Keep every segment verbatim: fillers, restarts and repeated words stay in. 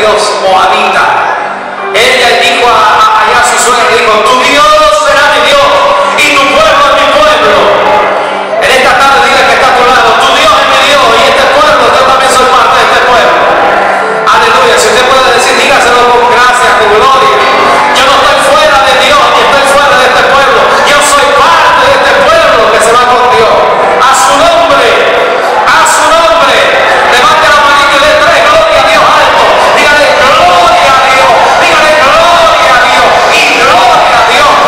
Dios moabita. Ella dijo a, a, allá a su suegra, dijo, tu Dios será mi Dios y tu pueblo es mi pueblo. En esta tarde diga que está a tu lado, tu Dios es mi Dios y este pueblo, yo también soy parte de este pueblo. Aleluya. Si usted puede decir, dígaselo con gracia, con gloria. Yo no estoy fuera de Dios ni estoy fuera de este pueblo. Yo soy parte de este pueblo que se va con Dios. A su nombre, a su nombre. Levante la manita y dé tres gloria a Dios alto. Dígale gloria a Dios. Dígale gloria a Dios y gloria a Dios.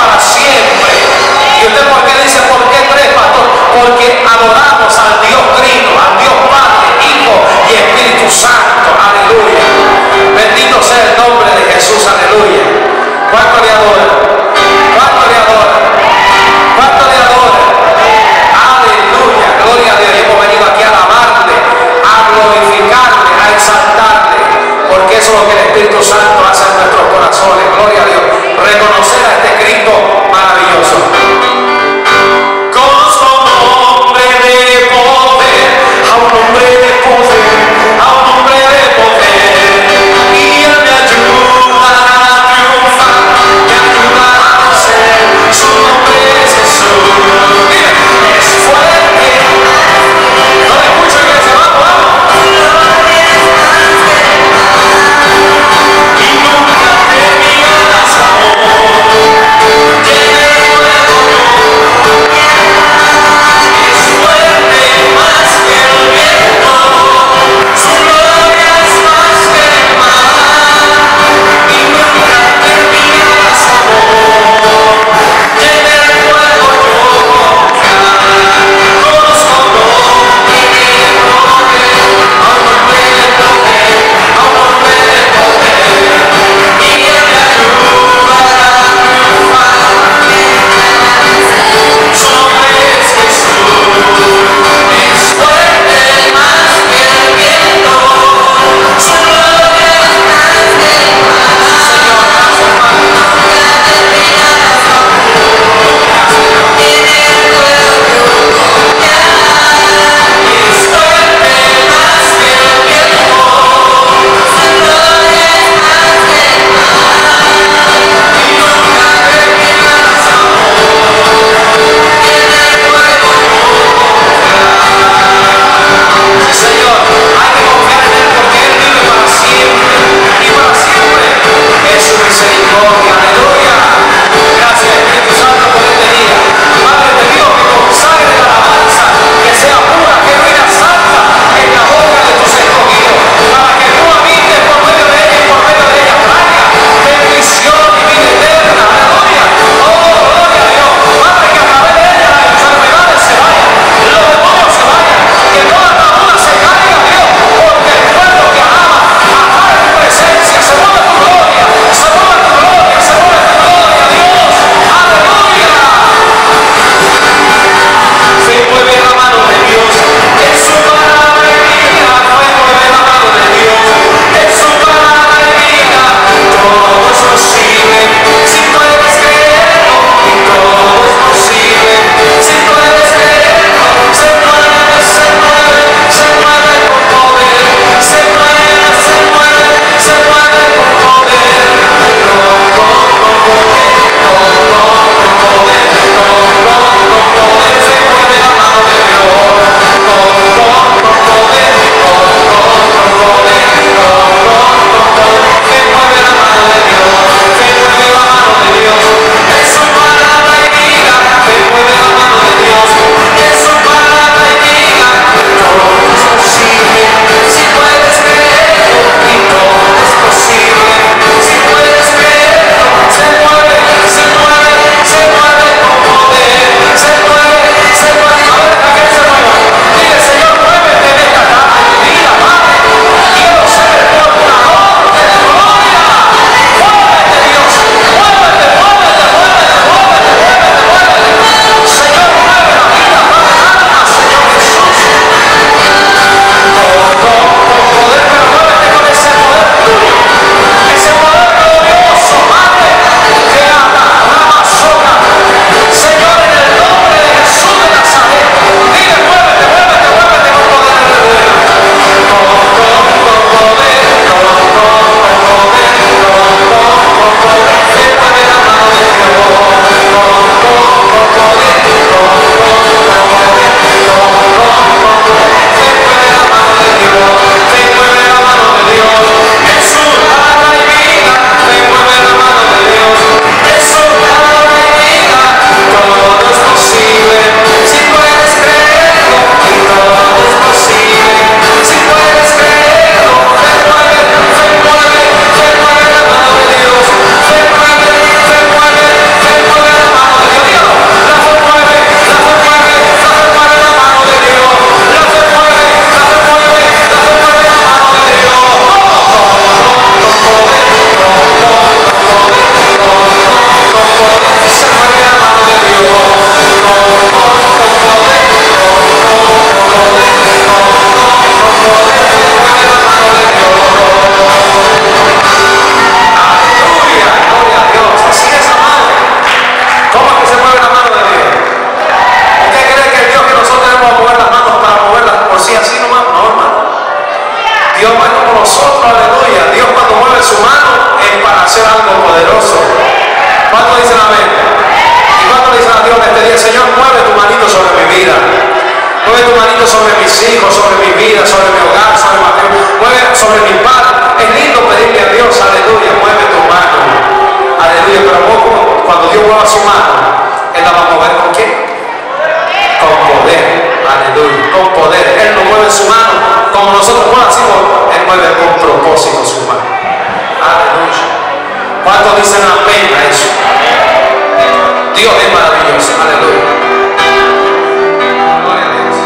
nosotros, aleluya. Dios cuando mueve su mano es para hacer algo poderoso. ¿Cuánto dicen amén? ¿Y cuánto dicen a Dios en este día? Señor, mueve tu manito sobre mi vida. Mueve tu manito sobre mis hijos, sobre mi vida, sobre mi hogar, sobre mi matrimonio. Mueve sobre mi padre. Es lindo pedirle a Dios, aleluya, mueve tu mano. Aleluya, pero poco, cuando Dios mueva su mano, Él la va a mover ¿con qué? Con poder. Aleluya, con poder. Él no mueve su mano como nosotros no hacemos. Él mueve con propósito su mano. Aleluya. ¿Cuántos dicen amén a eso? Dios es maravilloso. Aleluya. Gloria a Dios.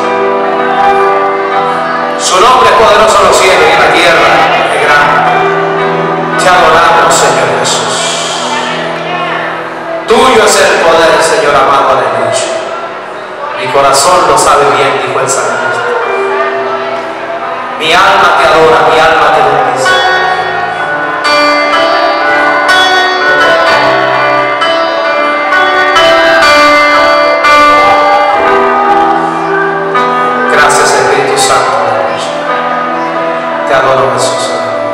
Su nombre es poderoso en los cielos y en la tierra. Es grande. Te adoramos, Señor Jesús. Tuyo es el poder, Señor amado, aleluya. Mi corazón lo sabe bien, dijo el salmista. Mi alma te adora, mi alma te bendice. Gracias, Espíritu Santo. Te adoro, Jesús.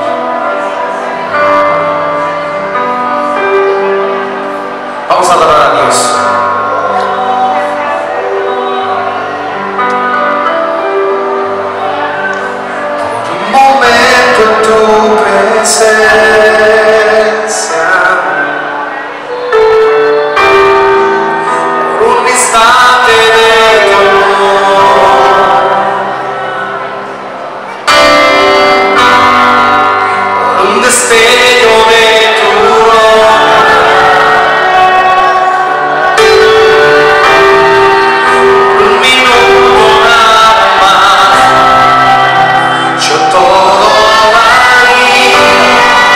Vamos a adorar a Dios. Tu presencia, por un instante de tu amor, por un destello de tu amor, por un minuto nada más, yo todo.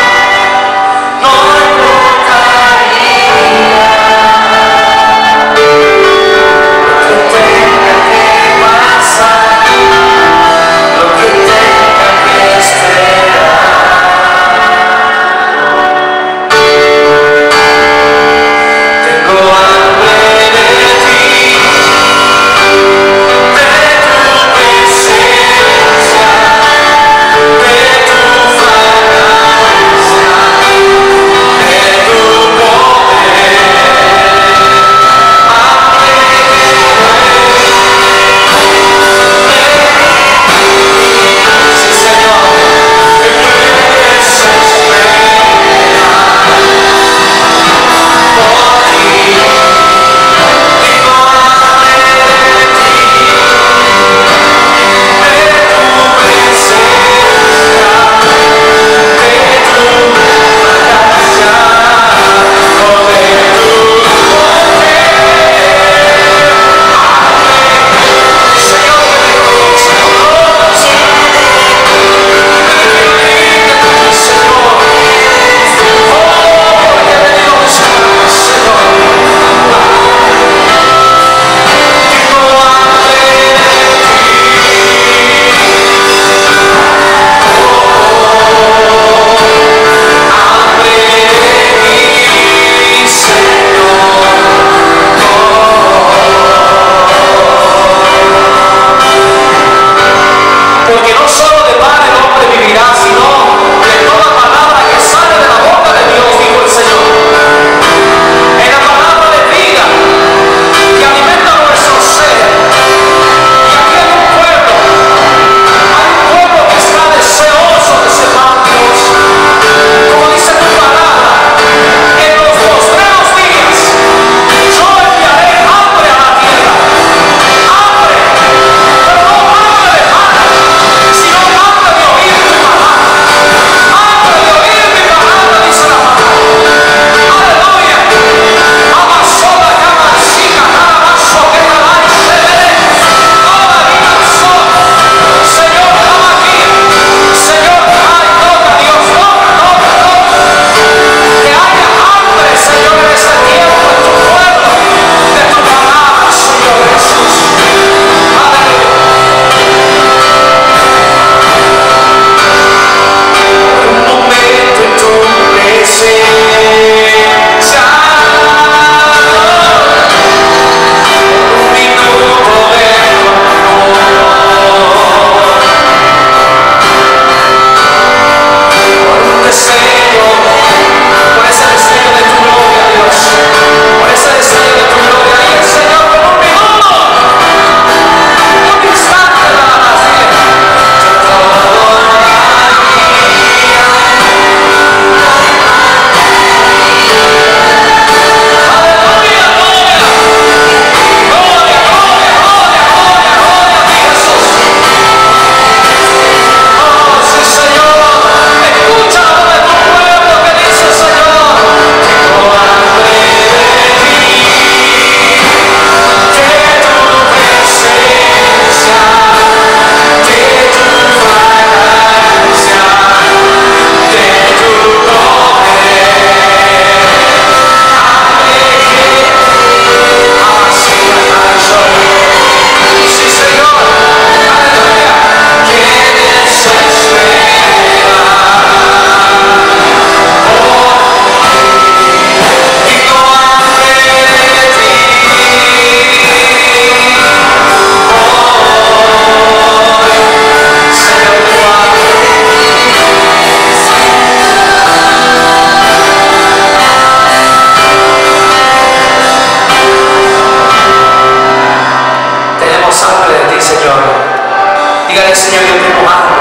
Dígale, Señor, yo tengo hambre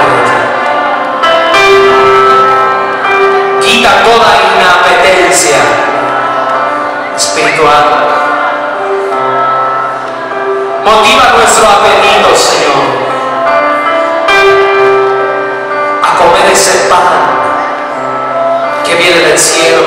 de ti. Quita toda inapetencia espiritual. Motiva nuestro apetito, Señor, a comer ese pan que viene del cielo.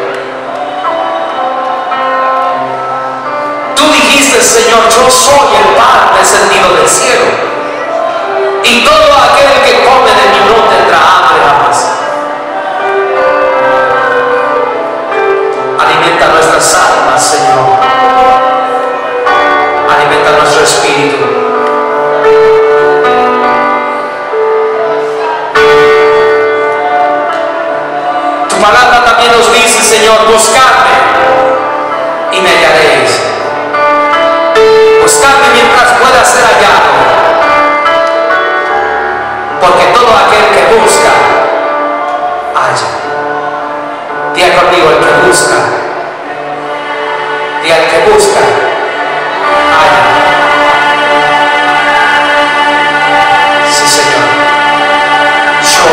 Tú dijiste, Señor, yo soy el pan descendido del cielo, y todo aquel que come de mí no tendrá hambre jamás. Alimenta nuestras almas, Señor. Alimenta nuestro espíritu. Tu palabra también nos dice, Señor, buscadme y me hallaréis. Buscadme mientras pueda ser hallado, porque todo aquel que busca, halla. Diga conmigo, el que busca. Diga, el que busca, halla. Sí, Señor. Yo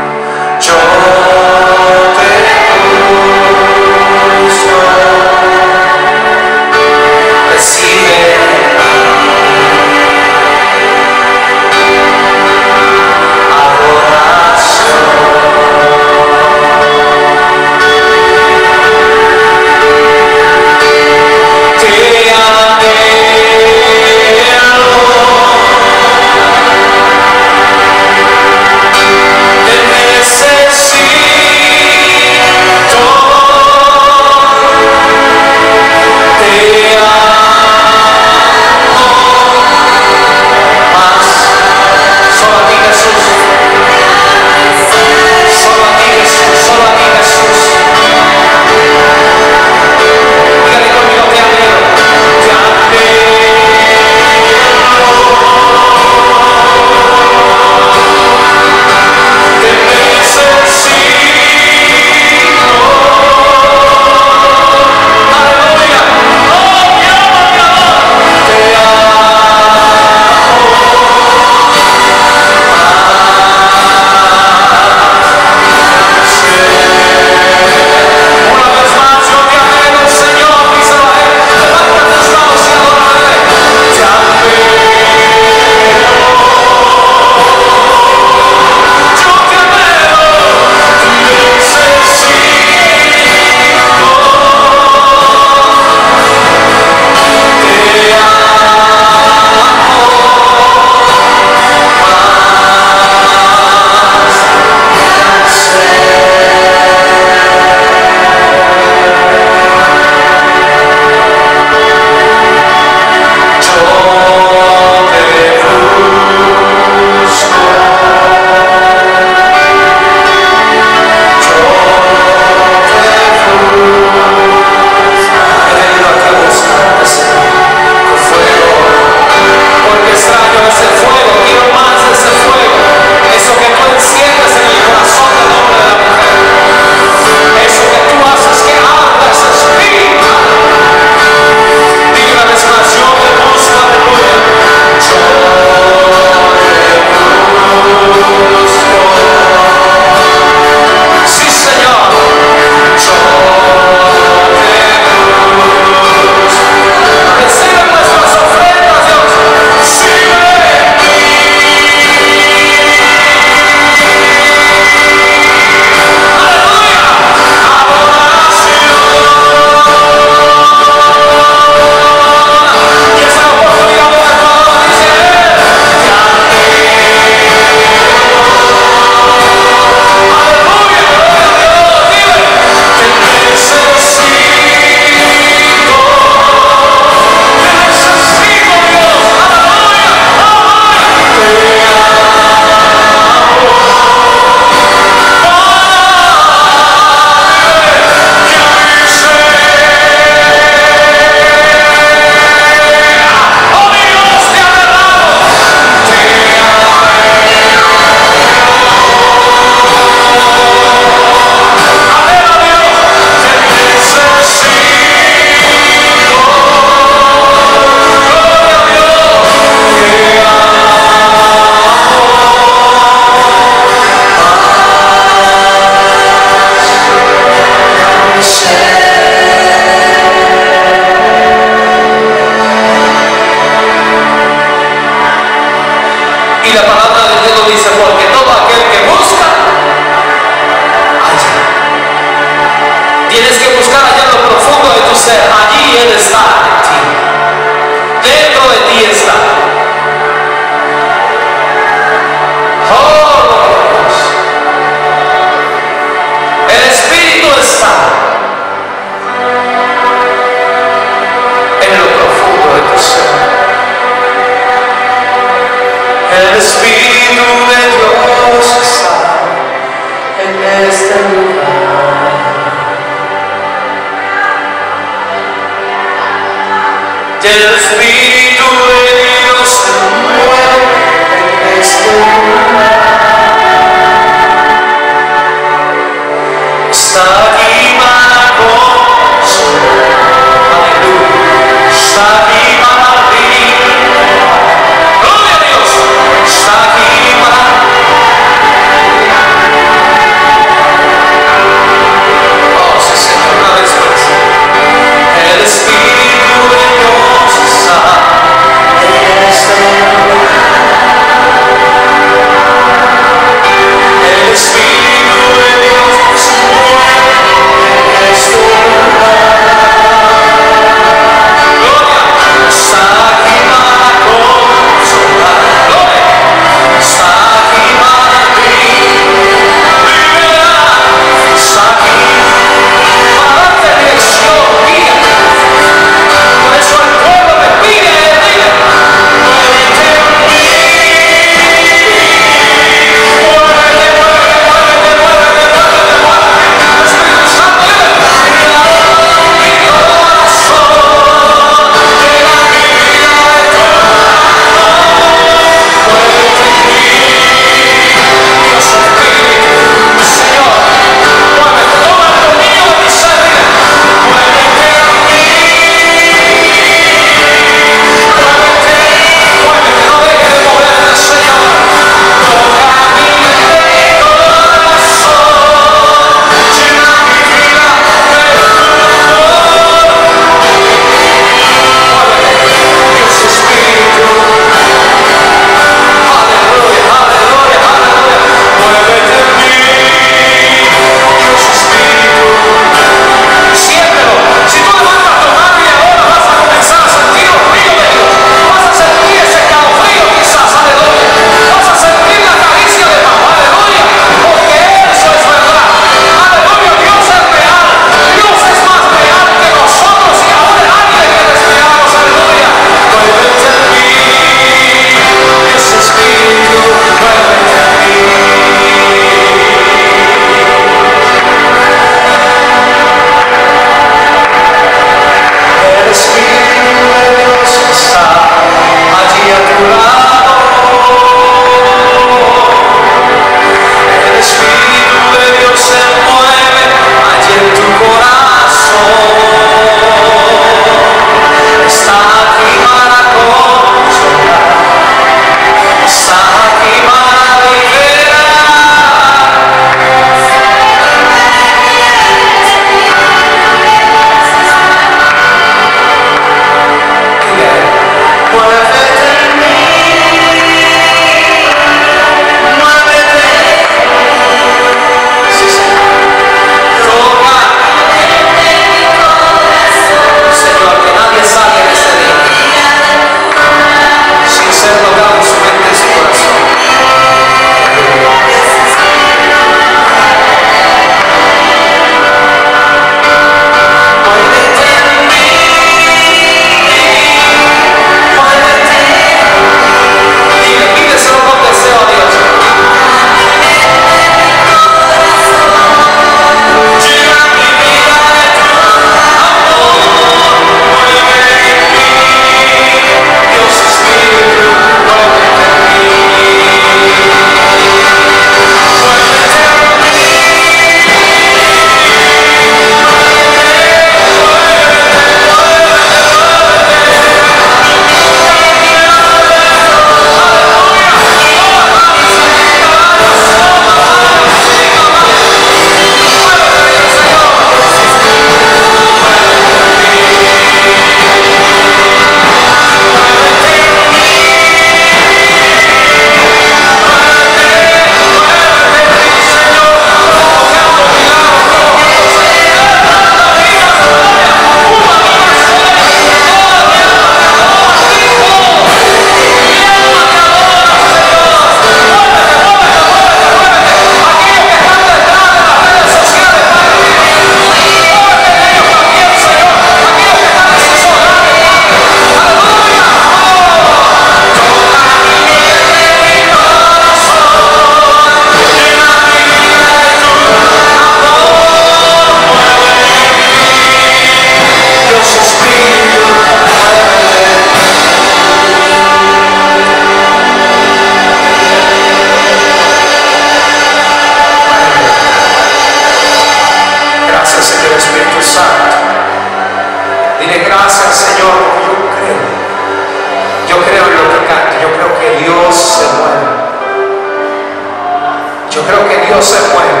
creo que Dios se mueve.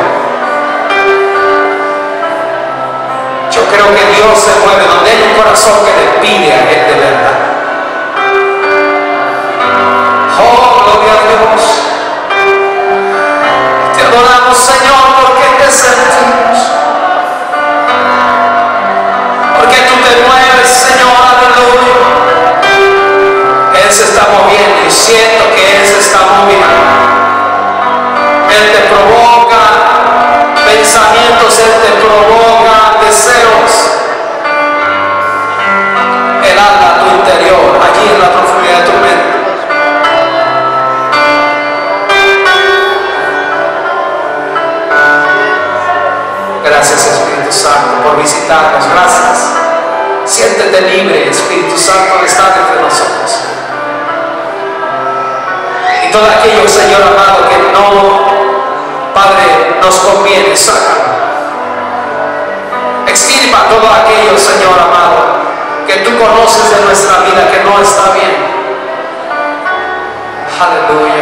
Yo creo que Dios se mueve donde hay un corazón que le pide a Él de verdad. Oh, gloria a Dios. Te adoramos, Señor, porque te sentimos. Porque tú te mueves, Señor, aleluya. Él se está moviendo y siento que Él se está moviendo. Él te provoca pensamientos, Él te provoca deseos. Él habla a tu interior, allí en la profundidad de tu mente. Gracias, Espíritu Santo, por visitarnos. Gracias. Siéntete libre, Espíritu Santo, de estar entre nosotros. Y todo aquello, Señor amado, que no, Padre, nos conviene, sácalo. Extirpa todo aquello, Señor amado, que tú conoces de nuestra vida que no está bien. Aleluya.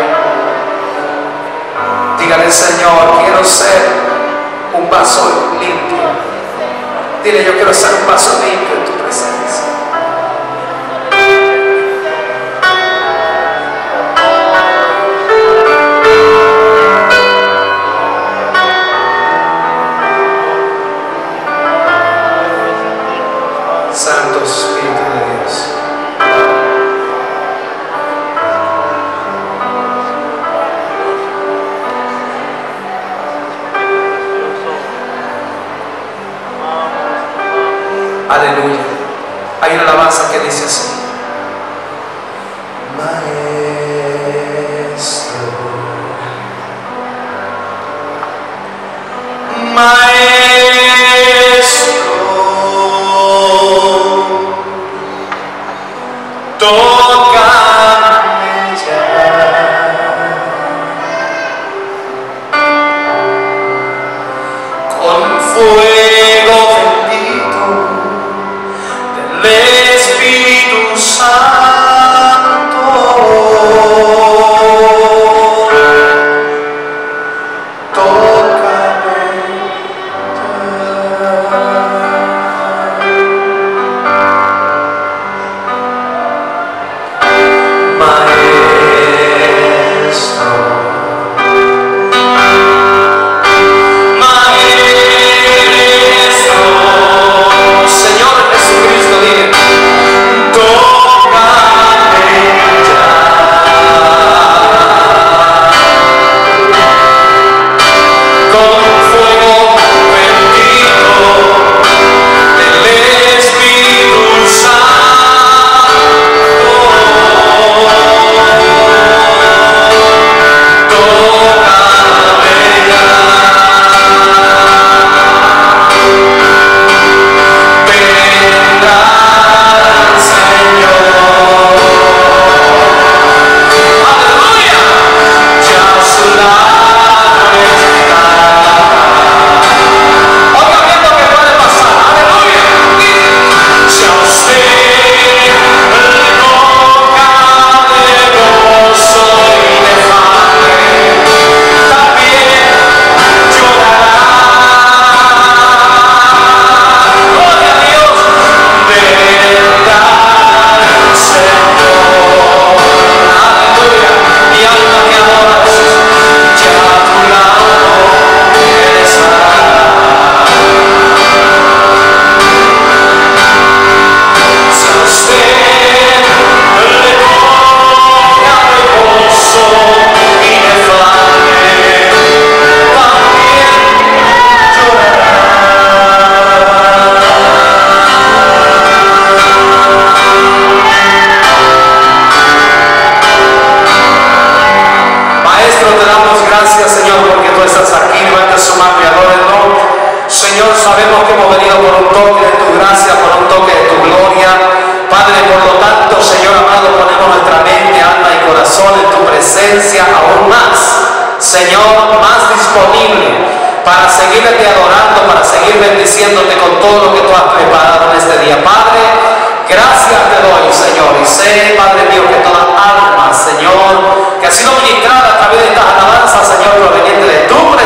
Dígale, Señor, quiero ser un vaso limpio. Dile, yo quiero ser un vaso limpio en tu presencia. Santo Espíritu de Dios. Aleluya. Hay una alabanza que dice así: Maestro, Maestro, tócame ya, con fuego bendito del Espíritu Santo. Tócame ya, Maestro, Maestro, Señor Jesucristo, dile, tócame ya, con fuego bendito del Espíritu Santo. Tócame ya. Vendrá el Señor. Aleluya. Ya a su lado está. Oiga bien lo que puede pasar. Aleluya. Si a usted le toca de gozo y de fame, también llorará. Gloria a Dios. Vendrá el Señor. Aleluya. Mi alma te adora, Jesús. Ya a tu lado Él está. Si a usted le toca de gozo y de fame, también llorará. Maestro, te damos gracias, Señor, porque tú estás aquí. Levanta su mano y adórenlo. Señor, sabemos que hemos venido por un toque de tu gracia, por un toque de tu gloria. Padre, por lo tanto, Señor amado, ponemos nuestra mente, alma y corazón en tu presencia aún más. Señor, más disponible para seguirte adorando, para seguir bendiciéndote con todo lo que tú has preparado en este día. Padre, gracias te doy, Señor, y sé, Padre mío, que toda alma, Señor, que ha sido ministrada a través de estas alabanzas, Señor, proveniente de tu presencia,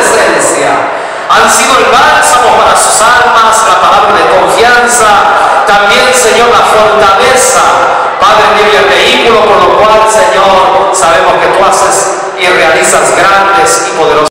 Señor, la fortaleza, Padre mío, y el vehículo con lo cual, Señor, sabemos que tú haces y realizas grandes y poderosas